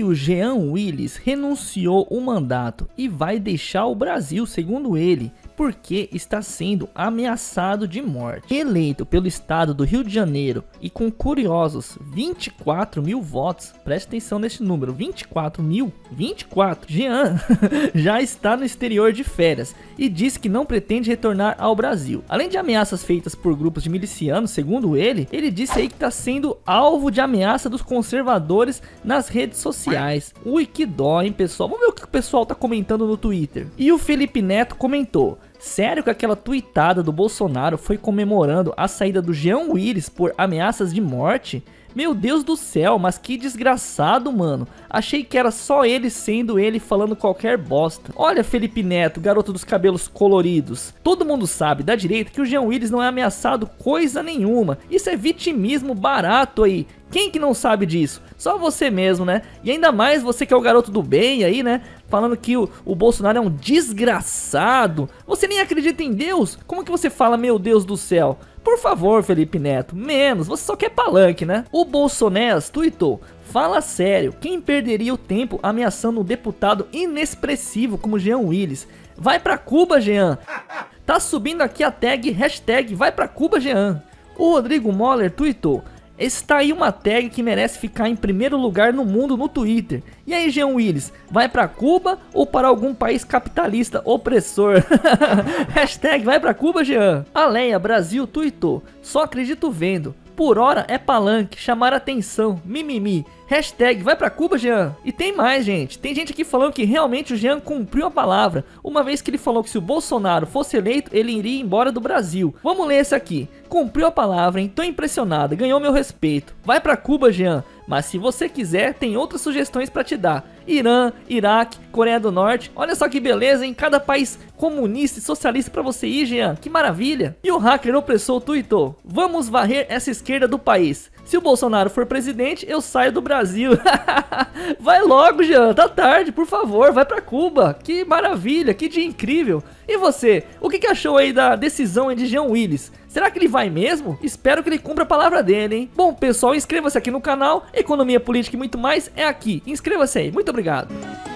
o Jean Willis renunciou o mandato e vai deixar o Brasil, segundo ele, porque está sendo ameaçado de morte. Eleito pelo estado do Rio de Janeiro e com curiosos 24 mil votos, preste atenção nesse número, 24 mil, 24, Jean já está no exterior de férias e disse que não pretende retornar ao Brasil. Além de ameaças feitas por grupos de milicianos, segundo ele disse aí que está sendo alvo de ameaça dos conservadores nas redes sociais. Ui, que dó, hein, pessoal? Vamos ver o que o pessoal tá comentando no Twitter. E o Felipe Neto comentou: sério que aquela tweetada do Bolsonaro foi comemorando a saída do Jean Willis por ameaças de morte? Meu Deus do céu, mas que desgraçado, mano. Achei que era só ele sendo ele falando qualquer bosta. Olha, Felipe Neto, garoto dos cabelos coloridos. Todo mundo sabe da direita que o Jean Willis não é ameaçado coisa nenhuma. Isso é vitimismo barato aí. Quem que não sabe disso? Só você mesmo, né? E ainda mais você que é o garoto do bem aí, né? Falando que o Bolsonaro é um desgraçado. Você nem acredita em Deus? Como que você fala, meu Deus do céu? Por favor, Felipe Neto, menos, você só quer palanque, né? O Bolsonaro tweetou: fala sério, quem perderia o tempo ameaçando um deputado inexpressivo como Jean Willis? Vai pra Cuba, Jean. Tá subindo aqui a tag, hashtag vai pra Cuba, Jean. O Rodrigo Moller tweetou: está aí uma tag que merece ficar em primeiro lugar no mundo no Twitter. E aí, Jean Willis, vai pra Cuba ou para algum país capitalista opressor? Hashtag vai pra Cuba, Jean. A Leia Brasil tweetou: só acredito vendo. Por hora é palanque, chamar atenção, mimimi. Hashtag vai pra Cuba, Jean. E tem mais, gente. Tem gente aqui falando que realmente o Jean cumpriu a palavra, uma vez que ele falou que se o Bolsonaro fosse eleito, ele iria embora do Brasil. Vamos ler esse aqui. Cumpriu a palavra, hein? Tô impressionado, ganhou meu respeito. Vai pra Cuba, Jean. Mas se você quiser, tem outras sugestões pra te dar. Irã, Iraque, Coreia do Norte. Olha só que beleza, hein? Cada país comunista e socialista pra você ir, Jean. Que maravilha. E o hacker opressor tweetou: vamos varrer essa esquerda do país. Se o Bolsonaro for presidente, eu saio do Brasil. Vai logo, Jean. Tá tarde, por favor. Vai pra Cuba. Que maravilha, que dia incrível. E você, o que achou aí da decisão de Jean Willis? Será que ele vai mesmo? Espero que ele cumpra a palavra dele, hein? Bom, pessoal, inscreva-se aqui no canal. Economia, política e muito mais é aqui. Inscreva-se aí. Muito obrigado.